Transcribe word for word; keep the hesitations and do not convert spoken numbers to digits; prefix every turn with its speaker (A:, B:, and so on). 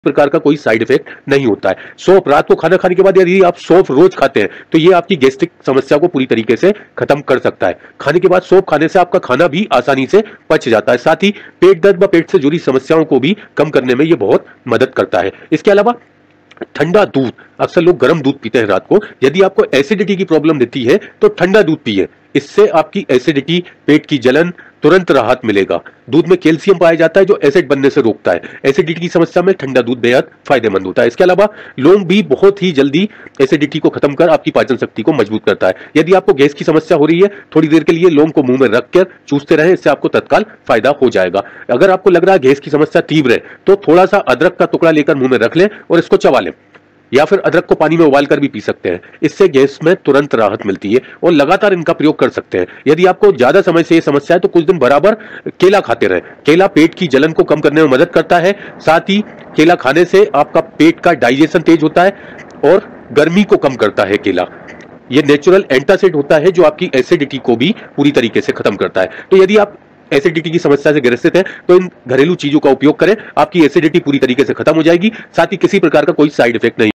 A: प्रकार का कोई साइड इफेक्ट नहीं होता है। सौंफ रात को खाना खाने के बाद यदि आप सौंफ रोज खाते हैं तो ये आपकी गैस्ट्रिक समस्या को पूरी तरीके से खत्म कर सकता है। खाने के बाद सौंफ खाने से आपका खाना भी आसानी से पच जाता है, साथ ही पेट दर्द व पेट से जुड़ी समस्याओं को भी कम करने में ये बहुत मदद करता है। इसके अलावा ठंडा दूध, अक्सर लोग गर्म दूध पीते हैं रात को, यदि आपको एसिडिटी की प्रॉब्लम रहती है तो ठंडा दूध पिए, इससे आपकी एसिडिटी, पेट की जलन तुरंत राहत मिलेगा। दूध में कैल्शियम पाया जाता है जो एसिड बनने से रोकता है। एसिडिटी की समस्या में ठंडा दूध बेहद फायदेमंद होता है। इसके अलावा लौंग भी बहुत ही जल्दी एसिडिटी को खत्म कर आपकी पाचन शक्ति को मजबूत करता है। यदि आपको गैस की समस्या हो रही है, थोड़ी देर के लिए लौंग को मुंह में रखकर चूसते रहें, इससे आपको तत्काल फायदा हो जाएगा। अगर आपको लग रहा है गैस की समस्या तीव्र है तो थोड़ा सा अदरक का टुकड़ा लेकर मुंह में रख लें और इसको चबा लें, या फिर अदरक को पानी में उबाल कर भी पी सकते हैं। इससे गैस में तुरंत राहत मिलती है और लगातार इनका प्रयोग कर सकते हैं। यदि आपको ज्यादा समय से यह समस्या है तो कुछ दिन बराबर केला खाते रहें। केला पेट की जलन को कम करने में मदद करता है, साथ ही केला खाने से आपका पेट का डाइजेशन तेज होता है और गर्मी को कम करता है केला। यह नेचुरल एंटासिड होता है जो आपकी एसिडिटी को भी पूरी तरीके से खत्म करता है। तो यदि आप एसिडिटी की समस्या से ग्रसित है तो इन घरेलू चीजों का उपयोग करें, आपकी एसिडिटी पूरी तरीके से खत्म हो जाएगी, साथ ही किसी प्रकार का कोई साइड इफेक्ट नहीं।